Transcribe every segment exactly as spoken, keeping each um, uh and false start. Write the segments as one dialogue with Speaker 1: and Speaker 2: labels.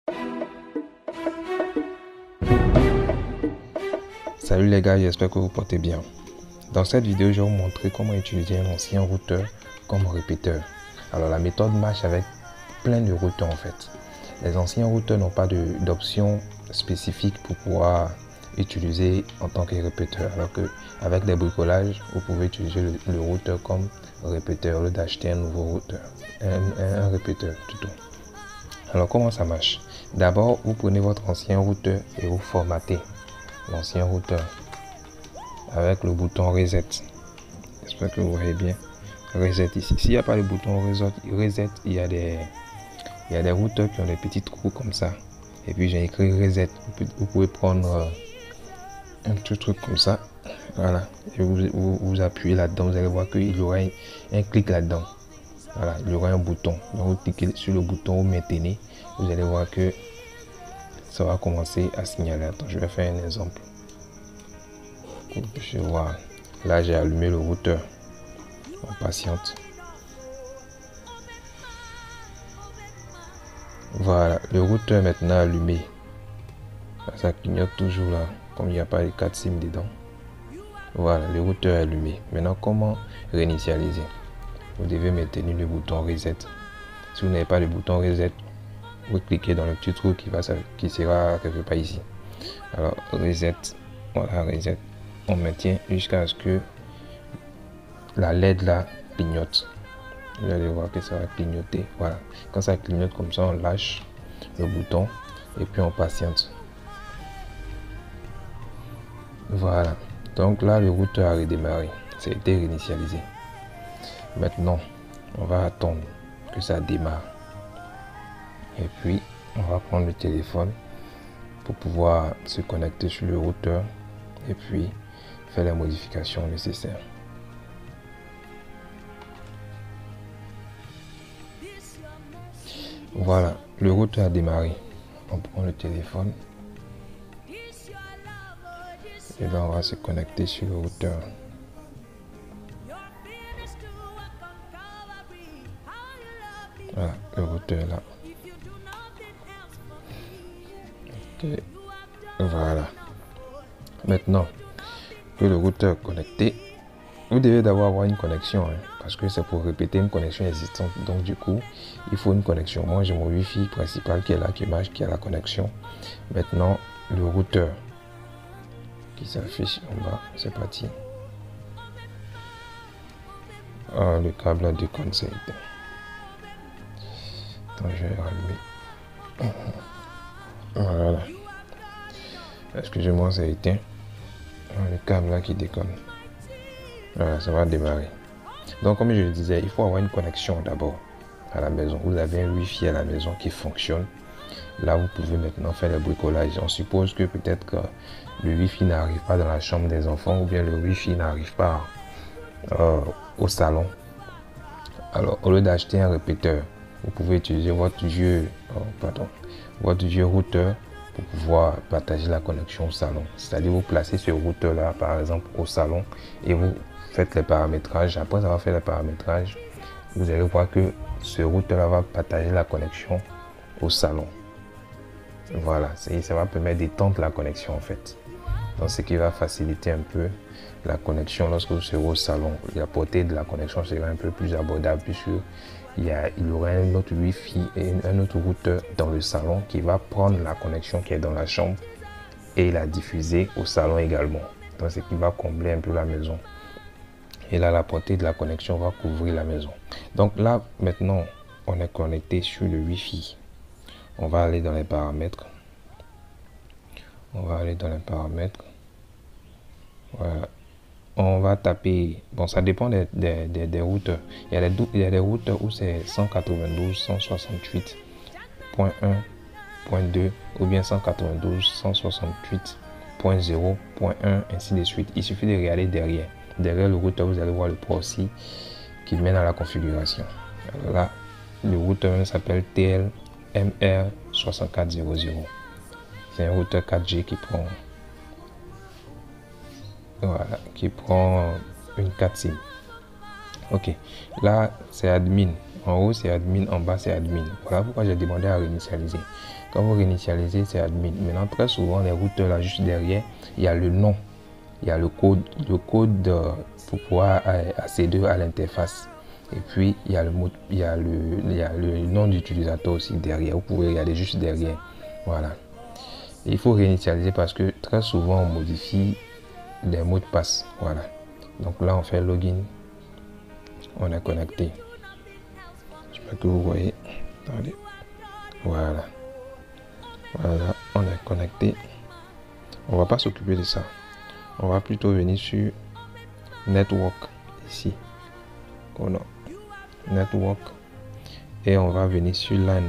Speaker 1: Salut les gars, j'espère que vous portez bien. Dans cette vidéo, je vais vous montrer comment utiliser un ancien routeur comme répéteur. Alors la méthode marche avec plein de routeurs en fait. Les anciens routeurs n'ont pas d'option spécifique pour pouvoir utiliser en tant que répéteur. Alors que avec des bricolages, vous pouvez utiliser le, le routeur comme répéteur au lieu d'acheter un nouveau routeur, un, un, un répéteur plutôt. Alors comment ça marche? D'abord, vous prenez votre ancien routeur et vous formatez l'ancien routeur avec le bouton reset. J'espère que vous voyez bien reset ici. S'il n'y a pas le bouton reset, reset il y a des il y a des routeurs qui ont des petits trous comme ça. Et puis j'ai écrit reset. Vous pouvez prendre un petit truc comme ça. Voilà. Et vous, vous, vous appuyez là-dedans. Vous allez voir qu'il y aura un, un clic là-dedans. Voilà. Il y aura un bouton. Donc vous cliquez sur le bouton, vous maintenez. Vous allez voir que ça va commencer à signaler. Attends, je vais faire un exemple. Je vois. Là, j'ai allumé le routeur. On patiente. Voilà, le routeur est maintenant allumé. Ça clignote toujours là, comme il n'y a pas les quatre SIM dedans. Voilà, le routeur est allumé. Maintenant, comment réinitialiser? Vous devez maintenir le bouton reset. Si vous n'avez pas le bouton reset, vous cliquez dans le petit trou qui, va, qui sera quelque part ici. Alors, reset. Voilà, reset. On maintient jusqu'à ce que la L E D là clignote. Vous allez voir que ça va clignoter. Voilà. Quand ça clignote comme ça, on lâche le bouton et puis on patiente. Voilà. Donc là, le routeur a redémarré. Ça a été réinitialisé. Maintenant, on va attendre que ça démarre. Et puis, on va prendre le téléphone pour pouvoir se connecter sur le routeur et puis faire les modifications nécessaires. Voilà, le routeur a démarré. On prend le téléphone et là on va se connecter sur le routeur. Voilà, le routeur est là. Okay. Voilà. Maintenant que le routeur est connecté, vous devez d'abord avoir une connexion, hein, parce que c'est pour répéter une connexion existante. Donc du coup, il faut une connexion. Moi, j'ai mon Wi-Fi principal qui est là, qui marche, qui a la connexion. Maintenant, le routeur qui s'affiche en bas, c'est parti. Ah, le câble a déconnecté. Attends, je vais rallumer. Voilà. Excusez-moi, ça a éteint. Le câble là qui déconne. Voilà, ça va démarrer. Donc comme je le disais, il faut avoir une connexion d'abord à la maison. Vous avez un Wi-Fi à la maison qui fonctionne. Là, vous pouvez maintenant faire le bricolage. On suppose que peut-être que le Wi-Fi n'arrive pas dans la chambre des enfants ou bien le Wi-Fi n'arrive pas euh, au salon. Alors, au lieu d'acheter un répéteur, vous pouvez utiliser votre vieux, oh, pardon, votre vieux routeur pour pouvoir partager la connexion au salon. C'est-à-dire vous placez ce routeur là par exemple au salon et vous faites les paramétrages. Après avoir fait les paramétrages, vous allez voir que ce routeur là va partager la connexion au salon. Voilà, ça va permettre d'étendre la connexion en fait. Donc ce qui va faciliter un peu la connexion lorsque vous serez au salon. La portée de la connexion sera un peu plus abordable puisque il y, a, il y aura un autre Wi-Fi et un autre routeur dans le salon qui va prendre la connexion qui est dans la chambre et la diffuser au salon également. Donc ce qui va combler un peu la maison. Et là, la portée de la connexion va couvrir la maison. Donc là, maintenant, on est connecté sur le Wi-Fi. On va aller dans les paramètres. On va aller dans les paramètres. Voilà. On va taper, bon ça dépend des, des, des, des routeurs. Il y a des, il y a des routeurs où c'est cent quatre-vingt-douze cent soixante-huit point un point deux ou bien cent quatre-vingt-douze cent soixante-huit point zéro point un ainsi de suite. Il suffit de regarder derrière. Derrière le routeur, vous allez voir le proxy qui mène à la configuration. Alors là, le routeur s'appelle T L M R soixante-quatre zéro zéro. C'est un routeur quatre G qui prend Voilà, qui prend une quatre SIM. Ok, là c'est admin. En haut c'est admin, en bas c'est admin. Voilà pourquoi j'ai demandé à réinitialiser. Quand vous réinitialisez, c'est admin. Maintenant, très souvent, les routeurs là, juste derrière, il y a le nom. Il y a le code, le code de, pour pouvoir accéder à l'interface. Et puis, il y a le, mot, il y a le, il y a le nom d'utilisateur aussi derrière. Vous pouvez regarder juste derrière. Voilà. Et il faut réinitialiser parce que très souvent, on modifie les mots de passe. Voilà. Donc là, on fait login. On est connecté. J'espère que vous voyez. Attendez. Voilà. Voilà, on est connecté. On va pas s'occuper de ça. On va plutôt venir sur Network ici. Oh non. Network. Et on va venir sur LAN.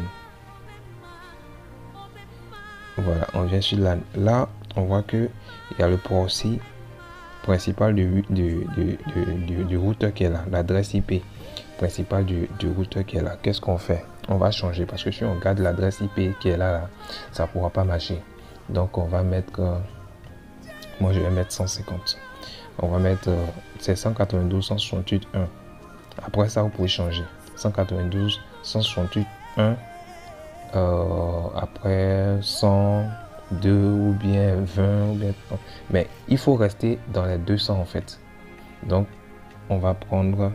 Speaker 1: Voilà, on vient sur LAN. Là, on voit que il y a le proxy principal du, du, du, du, du routeur qui est là. L'adresse I P principale du, du routeur qui est là. Qu'est-ce qu'on fait? On va changer parce que si on garde l'adresse I P qui est là, là ça ne pourra pas marcher. Donc on va mettre, euh, moi je vais mettre cent cinquante. On va mettre, euh, c'est cent quatre-vingt-douze cent soixante-huit point un. Après ça, vous pouvez changer. cent quatre-vingt-douze cent soixante-huit point un. Euh, après cent deux ou bien vingt ou bien trente. Mais il faut rester dans les deux cents en fait. Donc on va prendre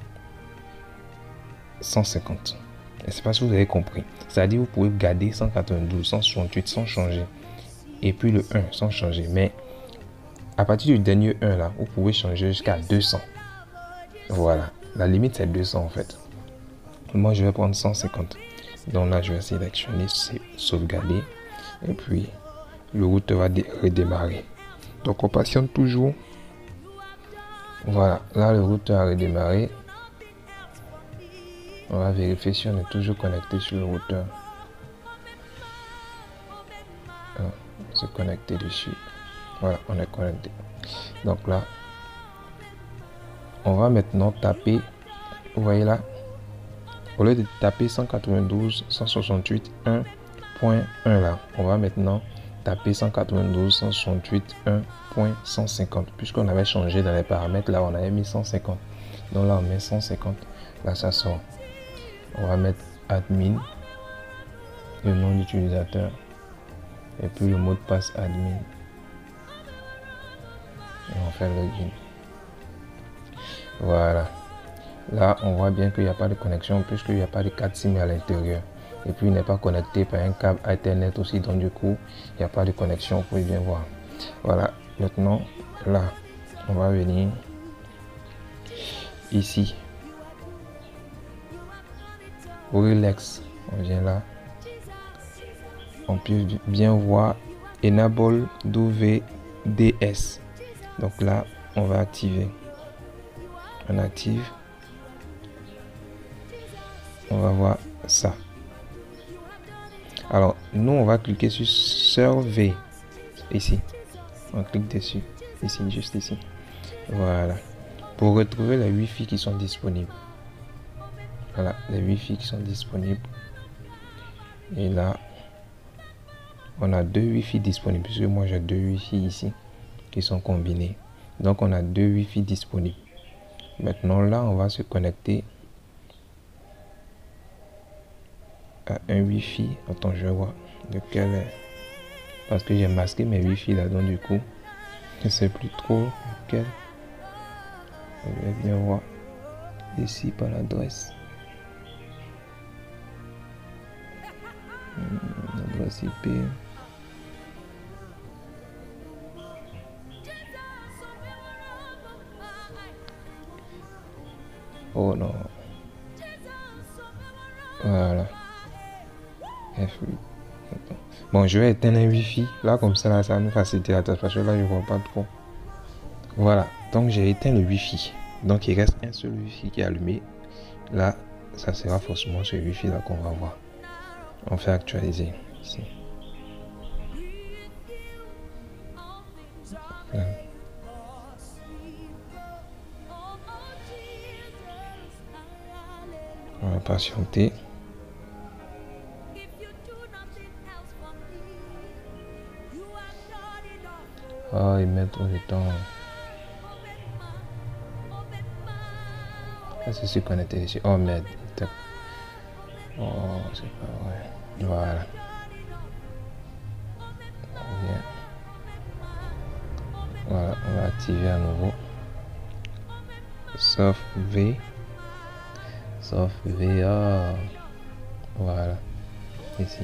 Speaker 1: cent cinquante. Je ne sais pas si vous avez compris. C'est-à-dire vous pouvez garder cent quatre-vingt-douze, cent soixante-huit sans changer. Et puis le un sans changer. Mais à partir du dernier un là, vous pouvez changer jusqu'à deux cents. Voilà. La limite c'est deux cents en fait. Moi je vais prendre cent cinquante. Donc là je vais sélectionner sauvegarder. Et puis le routeur va redémarrer. Donc on patiente toujours. Voilà. Là le routeur a redémarré. On va vérifier si on est toujours connecté sur le routeur. Ah, on s'est connecté dessus. Voilà, on est connecté. Donc là, on va maintenant taper. Vous voyez là, au lieu de taper cent quatre-vingt-douze cent soixante-huit point un là, on va maintenant taper cent quatre-vingt-douze cent soixante-huit point cent cinquante. Puisqu'on avait changé dans les paramètres, là on avait mis cent cinquante. Donc là on met cent cinquante. Là ça sort. On va mettre admin, le nom d'utilisateur et puis le mot de passe admin. Et on fait login. Voilà. Là, on voit bien qu'il n'y a pas de connexion puisqu'il n'y a pas de carte SIM à l'intérieur. Et puis, il n'est pas connecté par un câble Ethernet aussi. Donc, du coup, il n'y a pas de connexion. Vous pouvez bien voir. Voilà. Maintenant, là, on va venir ici. Relax, on vient là, on peut bien voir Enable W D S. Donc là, on va activer. On active. On va voir ça. Alors, nous, on va cliquer sur Survey. Ici. On clique dessus. Ici, juste ici. Voilà. Pour retrouver les Wi-Fi qui sont disponibles. Voilà, les Wi-Fi qui sont disponibles. Et là, on a deux Wi-Fi disponibles. Puisque moi, j'ai deux Wi-Fi ici qui sont combinés. Donc, on a deux Wi-Fi disponibles. Maintenant, là, on va se connecter à un Wi-Fi. Attends, je vois lequel est. Parce que j'ai masqué mes Wi-Fi là. Donc, du coup, je ne sais plus trop lequel. Je vais bien voir ici par l'adresse. L'adresse I P. Oh non. Voilà. F huit. Bon, je vais éteindre un Wi-Fi. Là, comme ça, là, ça va nous faciliter la tâche parce que là, je vois pas trop. Voilà. Donc, j'ai éteint le Wi-Fi. Donc, il reste un seul Wi-Fi qui est allumé. Là, ça sera forcément ce Wi-Fi là qu'on va voir. On fait actualiser ici. Voilà. On va patienter. Ah, il met trop de temps. Ah, c'est sûr qu'on était ici. Oh merde. Oh, c'est pas vrai. Voilà. désactiver à nouveau. Sauf V. Sauf V A. Voilà. Ici.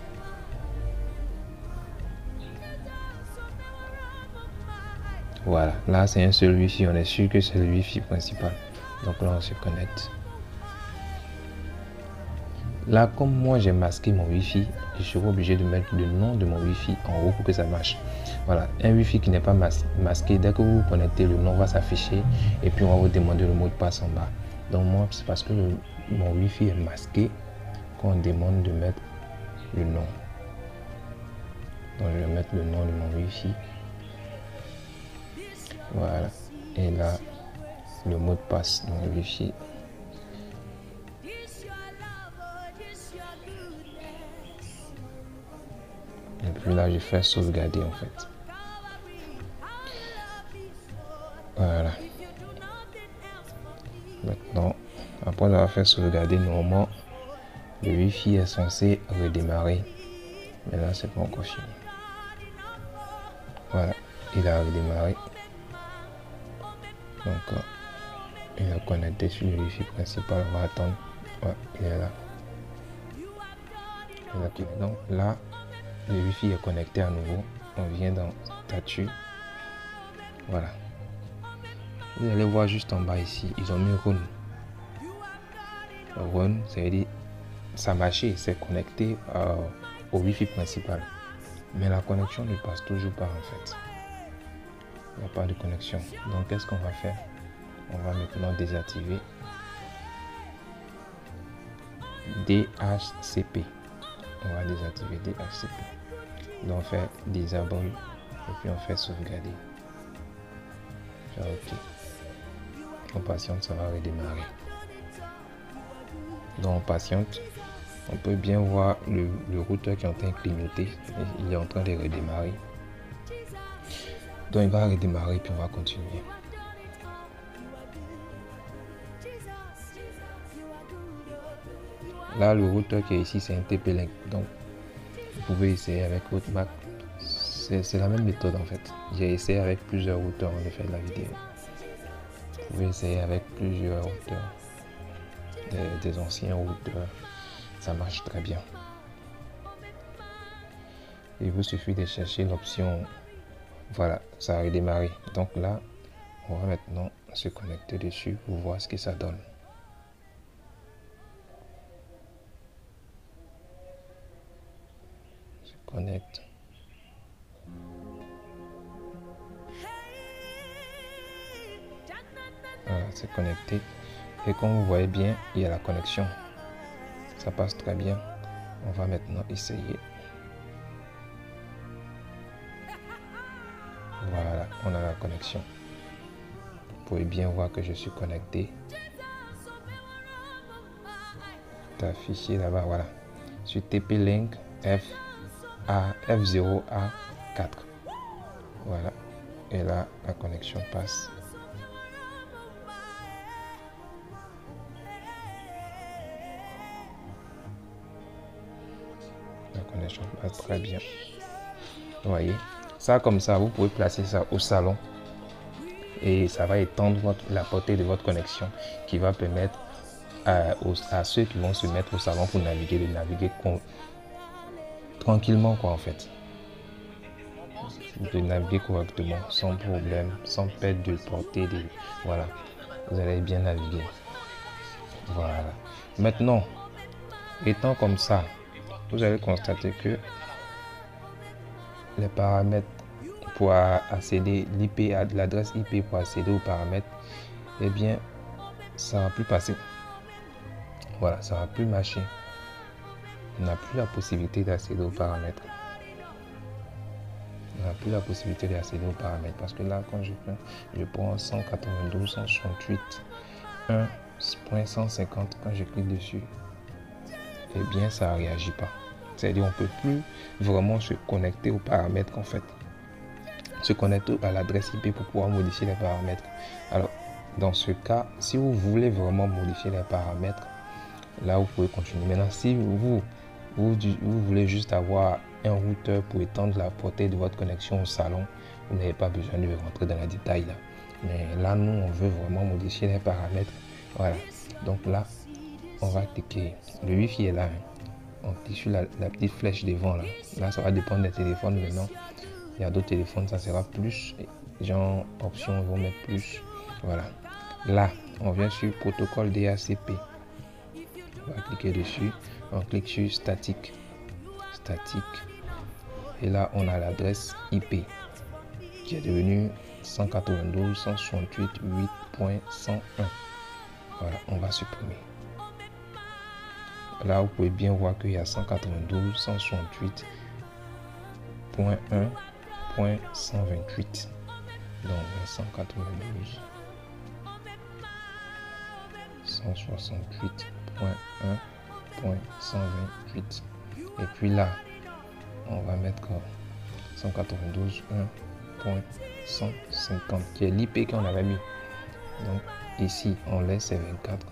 Speaker 1: Voilà. Là, c'est un seul Wi-Fi. On est sûr que c'est le Wi-Fi principal. Donc là, on se connecte. Là, comme moi, j'ai masqué mon Wi-Fi, je serai obligé de mettre le nom de mon Wi-Fi en haut pour que ça marche. Voilà. Un Wi-Fi qui n'est pas mas masqué, dès que vous vous connectez, le nom va s'afficher et puis on va vous demander le mot de passe en bas. Donc moi, c'est parce que le, mon Wi-Fi est masqué qu'on demande de mettre le nom. Donc je vais mettre le nom de mon Wi-Fi. Voilà. Et là, le mot de passe de mon Wi-Fi. Et puis là, je fais sauvegarder en fait. Voilà. Maintenant, après avoir fait sauvegarder, normalement, le Wi-Fi est censé redémarrer. Mais là, c'est pas encore fini. Voilà, il a redémarré. Donc, euh, il est connecté sur le Wi-Fi principal. On va attendre. Ouais, il est là. Donc là, le Wi-Fi est connecté à nouveau. On vient dans statut. Voilà. Vous allez voir juste en bas ici, ils ont mis Run. Run, ça veut dire ça marchait, c'est connecté euh, au Wi-Fi principal. Mais la connexion ne passe toujours pas en fait. Il n'y a pas de connexion. Donc qu'est-ce qu'on va faire? On va maintenant désactiver D H C P. On va désactiver D H C P. Donc on fait disable et puis on fait sauvegarder. Ok. On patiente, ça va redémarrer. Donc on patiente. On peut bien voir le, le routeur qui est en train de clignoter. Il est en train de redémarrer. Donc il va redémarrer puis on va continuer. Là, le routeur qui est ici, c'est un T P-Link. Donc, vous pouvez essayer avec votre Mac. C'est la même méthode en fait. J'ai essayé avec plusieurs routeurs avant de faire la vidéo. Vous pouvez essayer avec plusieurs routeurs. Des, des anciens routeurs. Ça marche très bien. Il vous suffit de chercher l'option. Voilà, ça a redémarré. Donc là, on va maintenant se connecter dessus pour voir ce que ça donne. Connecte. Voilà, c'est connecté. Et comme vous voyez bien, il y a la connexion. Ça passe très bien. On va maintenant essayer. Voilà, on a la connexion. Vous pouvez bien voir que je suis connecté. C'est affiché là-bas, voilà. Sur T P-Link F A F zéro A quatre. Voilà. Et là, la connexion passe. La connexion passe très bien. Vous voyez. Ça, comme ça, vous pouvez placer ça au salon. Et ça va étendre votre, la portée de votre connexion qui va permettre à, aux, à ceux qui vont se mettre au salon pour naviguer, de naviguer con, tranquillement quoi en fait. De naviguer correctement, sans problème, sans perdre de portée. De, voilà, vous allez bien naviguer. Voilà. Maintenant, étant comme ça, vous allez constater que les paramètres pour accéder, l'I P, l'adresse I P pour accéder aux paramètres, eh bien, ça ne va plus passer. Voilà, ça ne va plus marcher. On n'a plus la possibilité d'accéder aux paramètres. On n'a plus la possibilité d'accéder aux paramètres parce que là, quand je prends, je prends cent quatre-vingt-douze, cent soixante-huit, un point cent cinquante, quand je clique dessus, eh bien, ça ne réagit pas. C'est-à-dire, on ne peut plus vraiment se connecter aux paramètres en fait. Se connecter à l'adresse I P pour pouvoir modifier les paramètres. Alors, dans ce cas, si vous voulez vraiment modifier les paramètres, là, vous pouvez continuer. Maintenant, si vous, vous, vous voulez juste avoir un routeur pour étendre la portée de votre connexion au salon, vous n'avez pas besoin de rentrer dans les détails là. Mais là, nous, on veut vraiment modifier les paramètres. Voilà. Donc là, on va cliquer. Le Wi-Fi est là. Hein. On clique sur la, la petite flèche devant là. Là, ça va dépendre des téléphones maintenant. Il y a d'autres téléphones, ça sera plus. Genre, options vont mettre plus. Voilà. Là, on vient sur protocole D H C P. On va cliquer dessus. On clique sur statique. Statique. Et là, on a l'adresse I P qui est devenue cent quatre-vingt-douze point cent soixante-huit point huit point cent un. Voilà, on va supprimer. Là, vous pouvez bien voir qu'il y a cent quatre-vingt-douze point cent soixante-huit point un point cent vingt-huit. Donc, cent quatre-vingt-douze cent soixante-huit point un point cent vingt-huit. Et puis là, on va mettre cent quatre-vingt-douze point cent cinquante qui est l'I P qu'on avait mis. Donc ici on laisse vingt-quatre.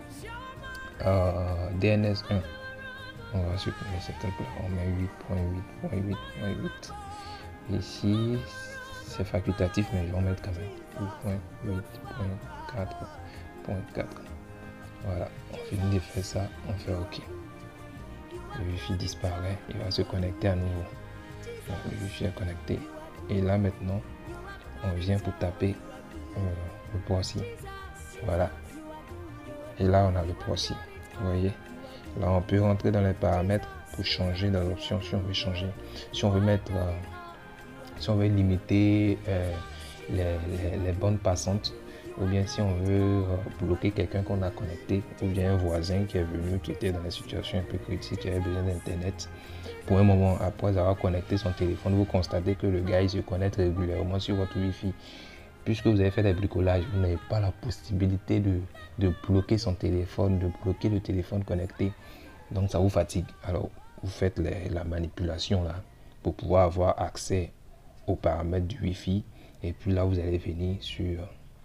Speaker 1: euh, D N S un, on va supprimer cette là, on met huit point huit point huit point huit. Ici c'est facultatif mais je vais en mettre quand même huit point huit point quatre point quatre. Voilà, on finit de faire ça, on fait OK. Le Wi-Fi disparaît, il va se connecter à nouveau. Donc, le Wi-Fi est connecté. Et là maintenant, on vient pour taper euh, le proxy. Voilà. Et là, on a le proxy. Vous voyez. Là, on peut rentrer dans les paramètres pour changer dans l'option si on veut changer. Si on veut mettre, euh, si on veut limiter euh, les, les, les bandes passantes, ou bien si on veut bloquer quelqu'un qu'on a connecté, ou bien un voisin qui est venu, qui était dans la situation un peu critique, qui avait besoin d'internet. Pour un moment, après avoir connecté son téléphone, vous constatez que le gars il se connecte régulièrement sur votre Wi-Fi. Puisque vous avez fait des bricolages, vous n'avez pas la possibilité de, de bloquer son téléphone, de bloquer le téléphone connecté. Donc ça vous fatigue. Alors vous faites les, la manipulation là pour pouvoir avoir accès aux paramètres du Wi-Fi. Et puis là, vous allez venir sur...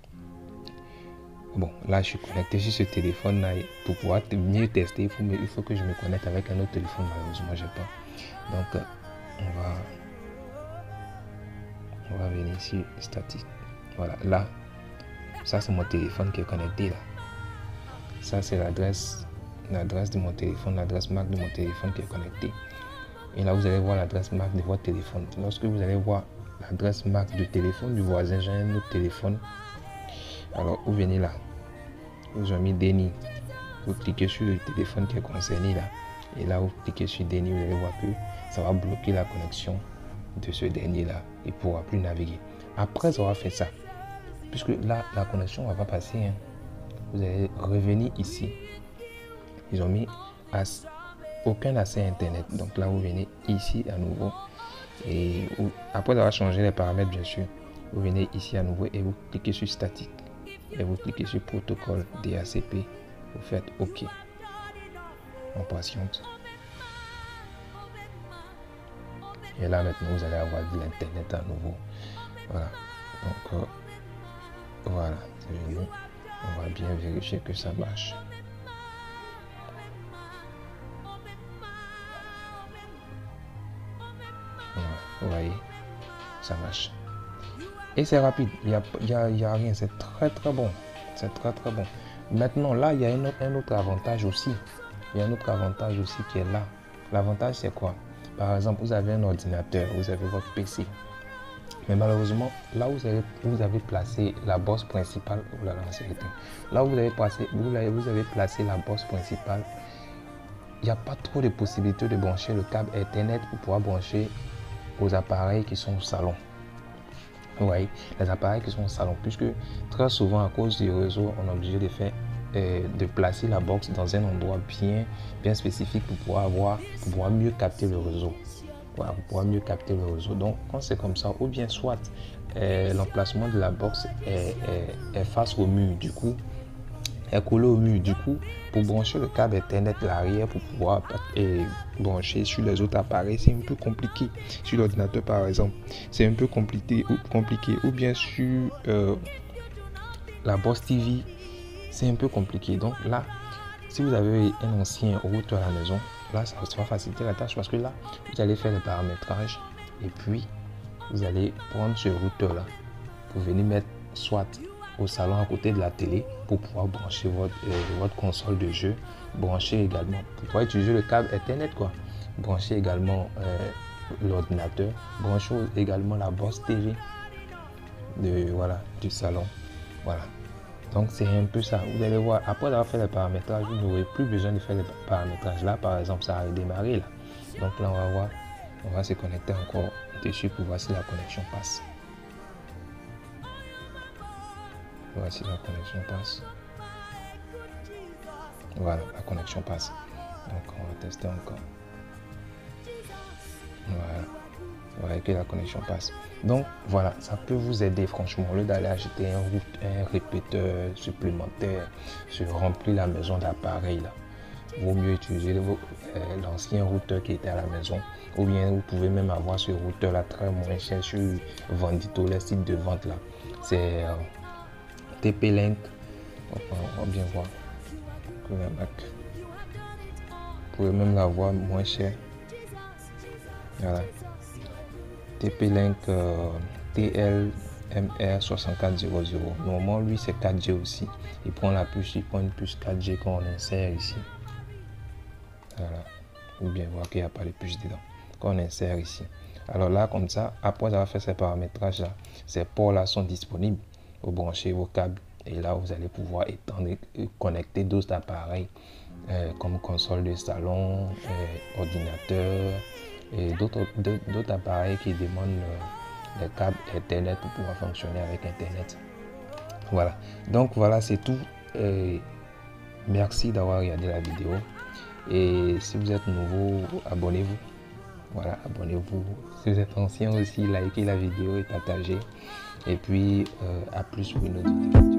Speaker 1: Bon, là, je suis connecté sur ce téléphone-là. Pour pouvoir mieux tester, il faut, il faut que je me connecte avec un autre téléphone. Malheureusement, je n'ai pas. Donc, on va, on va venir ici, statique. Voilà, là, ça, c'est mon téléphone qui est connecté là. Ça, c'est l'adresse, l'adresse de mon téléphone, l'adresse M A C de mon téléphone qui est connecté. Et là, vous allez voir l'adresse M A C de votre téléphone. Lorsque vous allez voir l'adresse M A C du téléphone du voisin, j'ai un autre téléphone. Alors, vous venez là, vous avez mis déni, vous cliquez sur le téléphone qui est concerné là, et là vous cliquez sur déni, vous allez voir que ça va bloquer la connexion de ce dernier là, il ne pourra plus naviguer. Après avoir fait ça, puisque là la connexion ne va pas passer, hein, vous allez revenir ici, ils ont mis as, aucun accès à internet, donc là vous venez ici à nouveau, et vous, après avoir changé les paramètres bien sûr, vous venez ici à nouveau et vous cliquez sur statique. Et vous cliquez sur protocole D H C P, vous faites OK. On patiente. Et là maintenant vous allez avoir de l'internet à nouveau. Voilà. Donc euh, voilà, c'est venu. On va bien vérifier que ça marche. Voilà, vous voyez, ça marche. Et c'est rapide, il n'y a, y a, y a rien, c'est très très bon, c'est très très bon. Maintenant là, il y a un autre, un autre avantage aussi, il y a un autre avantage aussi qui est là. L'avantage c'est quoi? Par exemple, vous avez un ordinateur, vous avez votre P C, mais malheureusement, là vous avez, vous avez placé la box principale, oh là là, c'est éteint. Là où vous avez placé, vous avez, vous avez placé la box principale, il n'y a pas trop de possibilités de brancher le câble Ethernet pour pouvoir brancher aux appareils qui sont au salon. Vous voyez, les appareils qui sont au salon, puisque très souvent à cause du réseau, on est obligé de faire euh, de placer la box dans un endroit bien, bien spécifique pour pouvoir avoir, pour pouvoir mieux capter le réseau. Voilà, pour pouvoir mieux capter le réseau. Donc quand c'est comme ça, ou bien soit euh, l'emplacement de la box est, est, est face au mur, du coup est collé au mur, du coup pour brancher le câble Ethernet l'arrière pour pouvoir et brancher sur les autres appareils, c'est un peu compliqué. Sur l'ordinateur par exemple, c'est un peu compliqué ou compliqué ou bien sur euh, la box T V, c'est un peu compliqué. Donc là, si vous avez un ancien routeur à la maison, là ça va faciliter la tâche parce que là vous allez faire le paramétrage et puis vous allez prendre ce routeur là pour venir mettre soit au salon à côté de la télé pour pouvoir brancher votre, euh, votre console de jeu, brancher également, pour pouvoir utiliser le câble Ethernet quoi, brancher également euh, l'ordinateur, brancher également la box T V de, voilà, du salon. Voilà. Donc c'est un peu ça. Vous allez voir, après avoir fait les paramétrages, vous n'aurez plus besoin de faire les paramétrages. Là, par exemple, ça a redémarré là. Donc là, on va voir, on va se connecter encore dessus pour voir si la connexion passe. Voici la connexion passe. Voilà, la connexion passe. Donc on va tester encore. Voilà. Vous voyez que la connexion passe. Donc voilà, ça peut vous aider franchement. Au lieu d'aller acheter un, un répéteur supplémentaire, se remplir la maison d'appareils là. Vaut mieux utiliser euh, l'ancien routeur qui était à la maison. Ou bien vous pouvez même avoir ce routeur là très moins cher sur Vendito, les sites de vente là. C'est euh, T P-Link. Enfin, on va bien voir. Vous pouvez même l'avoir moins cher. Voilà. T P-Link euh, T L M R soixante-quatre zéro zéro. Normalement, lui, c'est quatre G aussi. Il prend la puce, il prend une puce quatre G qu'on insère ici. Voilà. Ou bien voir qu'il n'y a pas de puce dedans. Qu'on insère ici. Alors là, comme ça, après avoir fait ces paramétrages là, ces ports là sont disponibles. Vous branchez vos câbles et là, vous allez pouvoir étendre et connecter d'autres appareils euh, comme console de salon, euh, ordinateur et d'autres appareils qui demandent euh, les câbles Ethernet pour pouvoir fonctionner avec Internet. Voilà. Donc voilà, c'est tout. Euh, merci d'avoir regardé la vidéo. Et si vous êtes nouveau, abonnez-vous. Voilà, abonnez-vous. Si vous êtes ancien aussi, likez la vidéo et partagez. Et puis, euh, à plus pour une autre vidéo.